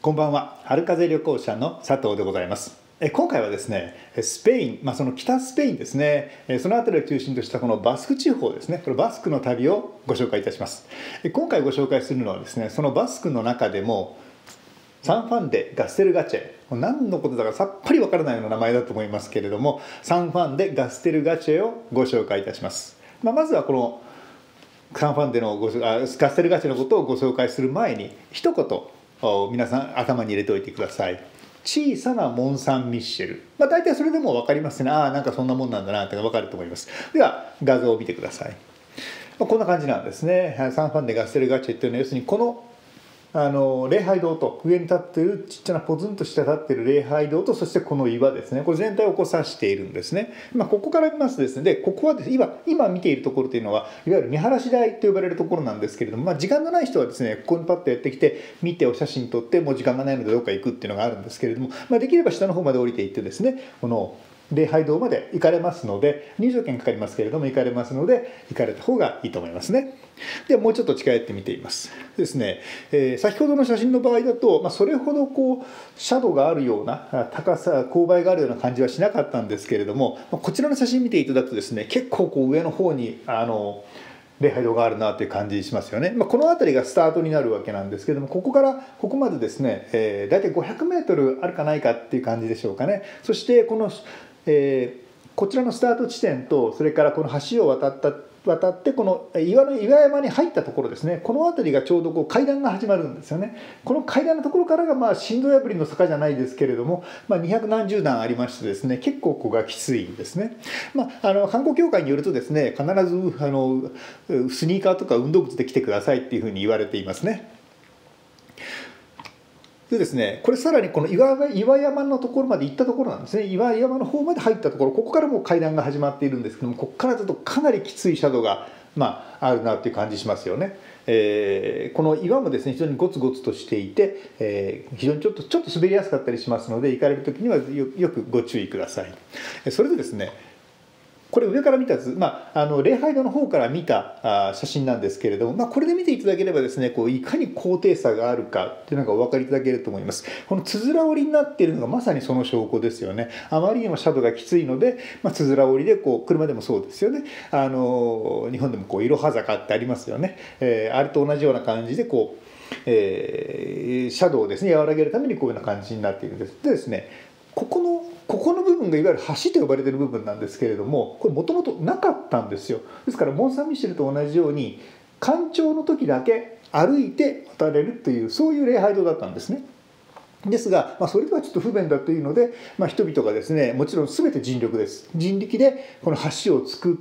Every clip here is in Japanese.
こんばんは。春風旅行者の佐藤でございます。今回はですね、スペイン、その北スペインですね、その辺りを中心としたこのバスク地方ですね、これバスクの旅をご紹介いたします。今回ご紹介するのはですね、そのバスクの中でもサンファンデ・ガステルガチェ、何のことだかさっぱりわからないような名前だと思いますけれども、サンファンデ・ガステルガチェをご紹介いたします。まずはこのサンファンデのガステルガチェのことをご紹介する前に一言皆さん頭に入れておいてください。小さなモン・サン・ミッシェル、大体それでも分かりますね。なんかそんなもんなんだなって分かると思います。では画像を見てください。こんな感じなんですね。サンファンデ・ガステルガチェっていうのは要するにこの礼拝堂と上に立っているちっちゃなポツンとして立っている礼拝堂とそしてこの岩ですね、これ全体を指しているんですね。ここから見ますとですね、でここはですね、今見ているところというのはいわゆる見晴らし台と呼ばれるところなんですけれども、時間がない人はですねここにパッとやってきて見てお写真撮ってもう時間がないのでどっか行くっていうのがあるんですけれども、できれば下の方まで降りていってですねこの礼拝堂まで行かれますので、入場券かかりますけれども行かれますので行かれた方がいいと思いますね。ではもうちょっと近寄って見てみますですね、先ほどの写真の場合だと、それほどシャドウがあるような高さ勾配があるような感じはしなかったんですけれども、こちらの写真見ていただくとですね結構上の方に礼拝堂があるなという感じしますよね。この辺りがスタートになるわけなんですけれども、ここからここまでですね、大体500メートルあるかないかっていう感じでしょうかね。そしてこのこちらのスタート地点とそれからこの橋を渡ってこの岩山に入ったところですね、この辺りがちょうど階段が始まるんですよね。この階段のところからが心臓破りの坂じゃないですけれども、200何十段ありましてですね結構ここがきついんですね。観光協会によるとですね必ずスニーカーとか運動靴で来てくださいっていうふうに言われていますね。でですね、これさらにこの岩山のところまで行ったところなんですね。岩山の方まで入ったところ、ここからもう階段が始まっているんですけども、ここからだとかなりきついシャドウがあるなという感じしますよね。この岩もですね非常にゴツゴツとしていて、非常にちょっと滑りやすかったりしますので行かれる時にはよくご注意ください。それでですね、これ上から見た図、礼拝堂の方から見た写真なんですけれども、これで見ていただければですねいかに高低差があるかっていうのがお分かりいただけると思います。このつづら折りになっているのがまさにその証拠ですよね。あまりにもシャドウがきついので、つづら折りで車でもそうですよね。日本でもいろは坂ってありますよね。あれと同じような感じでシャドウをですね和らげるためにこういうような感じになっているんです。でですね、ここの部分がいわゆる橋と呼ばれている部分なんですけれども、これもともとなかったんですよ。ですからモン・サン・ミシェルと同じように干潮の時だけ歩いて渡れるというそういう礼拝堂だったんですね。ですが、それではちょっと不便だというので、人々がですねもちろん全て人力です。人力でこの橋を作って、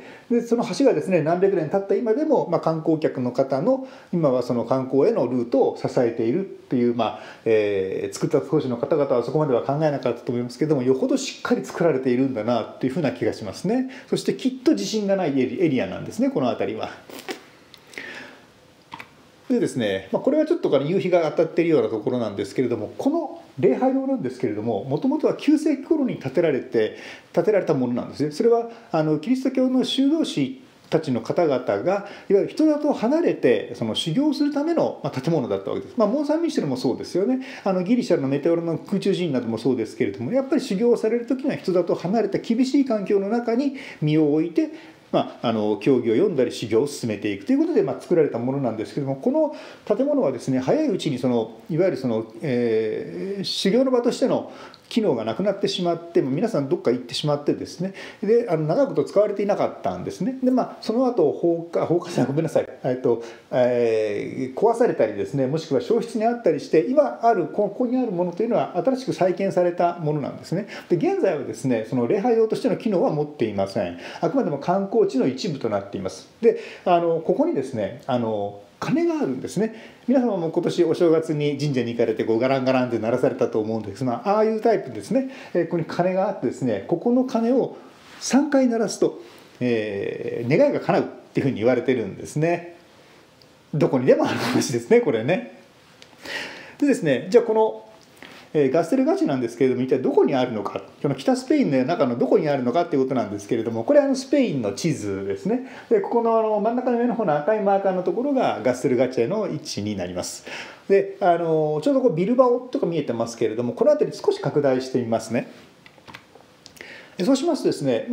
でその橋がですね何百年経った今でも、観光客の方の今はその観光へのルートを支えているっていう、作った当時の方々はそこまでは考えなかったと思いますけども、よほどしっかり作られているんだなというふうな気がしますね。そしてきっと地震がないエリアなんですね、この辺りは。でですね、これはちょっと夕日が当たっているようなところなんですけれども、この礼拝堂なんですけれども、もともとは9世紀頃に建てられたものなんですね。それはキリスト教の修道士たちの方々がいわゆる人里を離れてその修行するための建物だったわけです。モン・サン・ミシェルもそうですよね。ギリシャのメテオロの空中寺院などもそうですけれども、やっぱり修行をされる時には人里を離れた厳しい環境の中に身を置いて教義を読んだり修行を進めていくということで作られたものなんですけども、この建物はですね早いうちにいわゆる修行の場としての機能がなくなってしまって、皆さんどっか行ってしまってですね、で長いこと使われていなかったんですね。でその後ごめんなさい、壊されたりですね、もしくは消失にあったりして、ここにあるものというのは新しく再建されたものなんですね。で現在はですねその礼拝堂としての機能は持っていません。あくまでも観光地の一部となっています。でここにですね鐘があるんですね。皆様も今年お正月に神社に行かれてガランガランって鳴らされたと思うんですが、ああいうタイプですね。ここに鐘があってですね、ここの鐘を3回鳴らすと、願いが叶うっていうふうに言われてるんですね。どこにでもある話ですね、これね。でですね、じゃあこのガステルガチェなんですけれども、一体どこにあるのか、この北スペインの中のどこにあるのかということなんですけれども、これスペインの地図ですね。でここの真ん中の上の方の赤いマーカーのところがガステルガチェの位置になります。でちょうどビルバオとか見えてますけれども、この辺り少し拡大してみますね。そうしますとですね、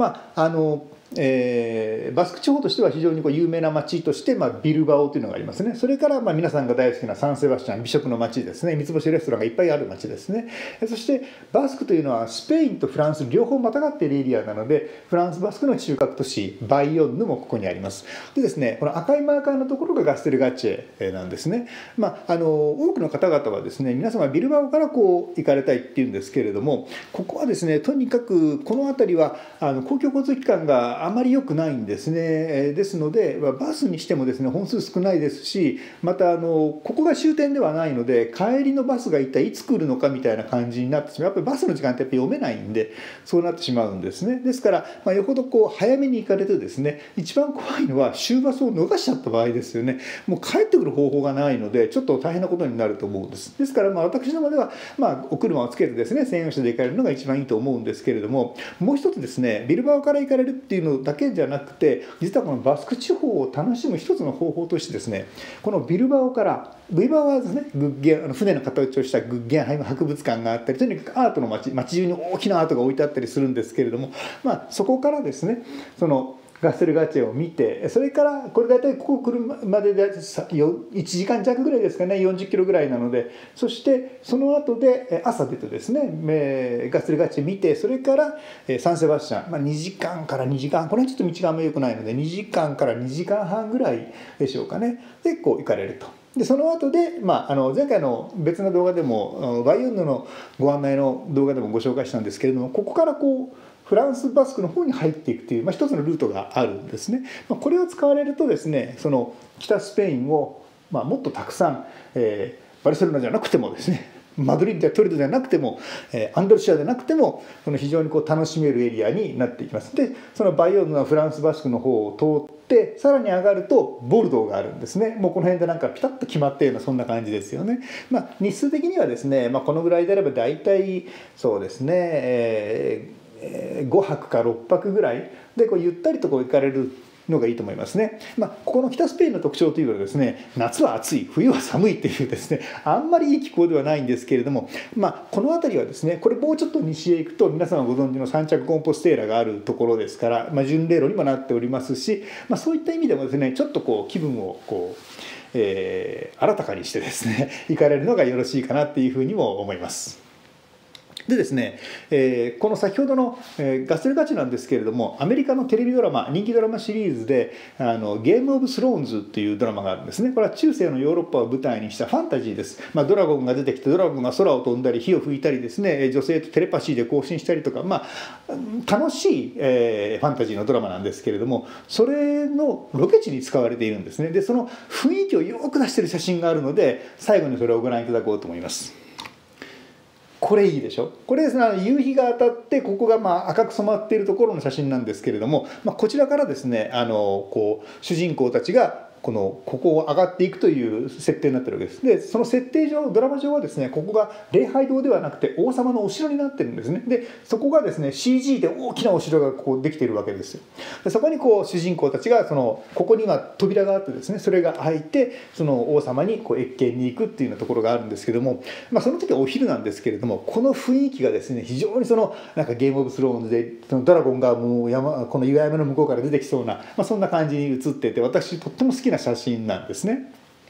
バスク地方としては非常に有名な町として、ビルバオというのがありますね。それから皆さんが大好きなサンセバスチャン、美食の町ですね。三つ星レストランがいっぱいある町ですね。そしてバスクというのはスペインとフランス両方またがっているエリアなので、フランスバスクの中核都市バイヨンヌもここにあります。でですね、この赤いマーカーのところがガステルガチェなんですね。多くの方々はですね、皆様ビルバオから行かれたいっていうんですけれども、ここはですね、とにかくこの辺りは公共交通機関があまり良くないんですね。ですのでバスにしてもですね、本数少ないですし、またここが終点ではないので、帰りのバスが一体いつ来るのかみたいな感じになってしまう。やっぱりバスの時間ってやっぱり読めないんで、そうなってしまうんですね。ですからよほど早めに行かれてですね、一番怖いのは終バスを逃しちゃった場合ですよね。もう帰ってくる方法がないのでちょっと大変なことになると思うんです。ですから私どもではお車をつけてですね、専用車で行かれるのが一番いいと思うんですけれども、もう一つですね、ビルバオから行かれるっていうのだけじゃなくて、実はこのバスク地方を楽しむ一つの方法としてですね、このビルバオはですね、船の形をしたグッゲンハイム博物館があったり、とにかくアートの街中に大きなアートが置いてあったりするんですけれども、そこからですね、そのガステルガチェを見て、それからこれ大体ここ来るまでで1時間弱ぐらいですかね、40キロぐらいなので、そしてその後で朝出てですね、ガステルガチェ見て、それからサンセバスチャン、2時間から2時間、これはちょっと道があんまり良くないので2時間から2時間半ぐらいでしょうかね、で行かれると。でその後で、前回の別の動画でもバイヨンヌのご案内の動画でもご紹介したんですけれども、ここからフランスバスクの方に入っていくという、一つのルートがあるんですね。これを使われるとですね、その北スペインを、もっとたくさん、バルセロナじゃなくてもですね、マドリードやトレドじゃなくても、アンダルシアじゃなくても、非常に楽しめるエリアになっていきます。でそのバイオンヌはフランスバスクの方を通って、さらに上がるとボルドーがあるんですね。もうこの辺でピタッと決まったようなそんな感じですよね。日数的にはですね、このぐらいであれば大体そうですね、5泊か6泊ぐらいでゆったりと行かれるのがいいと思いますね。ここの北スペインの特徴というのはですね、夏は暑い、冬は寒いっていうですね、あんまりいい気候ではないんですけれども、この辺りはですね、これもうちょっと西へ行くと皆様ご存知のサンチャゴ・コンポステーラがあるところですから、巡礼路にもなっておりますし、そういった意味でもですね、ちょっと気分を新たかにしてですね行かれるのがよろしいかなっていうふうにも思います。でですね、この先ほどの、ガステルガチェなんですけれども、アメリカのテレビドラマ、人気ドラマシリーズでゲームオブスローンズというドラマがあるんですね。これは中世のヨーロッパを舞台にしたファンタジーです。ドラゴンが出てきて、ドラゴンが空を飛んだり火を吹いたりですね、女性とテレパシーで交信したりとか、楽しい、ファンタジーのドラマなんですけれども、それのロケ地に使われているんですね。でその雰囲気をよく出している写真があるので、最後にそれをご覧いただこうと思います。これいいでしょ。これですね、夕日が当たってここが赤く染まっているところの写真なんですけれども、こちらからですね、主人公たちがここを上がっていくという設定になってるわけです。でその設定上、ドラマ上はですね、ここが礼拝堂ではなくて王様のお城になってるんですね。でそこがですね CG で大きなお城ができているわけですよ。でそこに主人公たちがここに今扉があってですね、それが開いてその王様に謁見に行くっていうようなところがあるんですけども、その時はお昼なんですけれども、この雰囲気がですね、非常になんかゲームオブスローンズでドラゴンがもうこの岩山の向こうから出てきそうな、そんな感じに映っていて、私とっても好きな写真なんですね。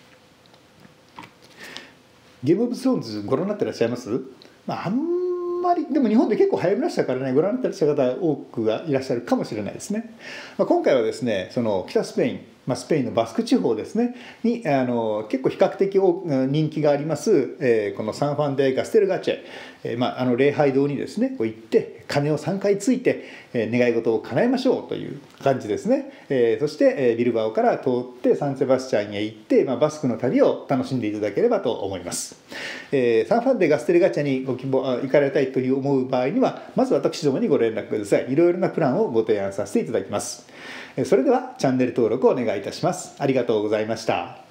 ゲームオブスローンズご覧になってらっしゃいます？あんまりでも日本で結構流行りましたからね、ご覧になってらっしゃる方多くがいらっしゃるかもしれないですね。今回はですね、その北スペイン、スペインのバスク地方ですねに結構比較的人気があります、このサンファン・デ・ガステルガチェ、礼拝堂にですね行って鐘を3回ついて、願い事を叶えましょうという感じですね。そして、ビルバオから通ってサンセバスチャンへ行って、バスクの旅を楽しんでいただければと思います。サンファン・デ・ガステルガチェに行かれたいという思う場合には、まず私どもにご連絡ください。いろいろなプランをご提案させていただきます。それではチャンネル登録をお願いいたします。ありがとうございました。